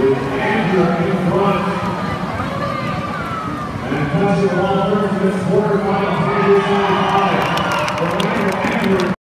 with Andrew in front. And touching the ball first in this quarterfinal, 3-5.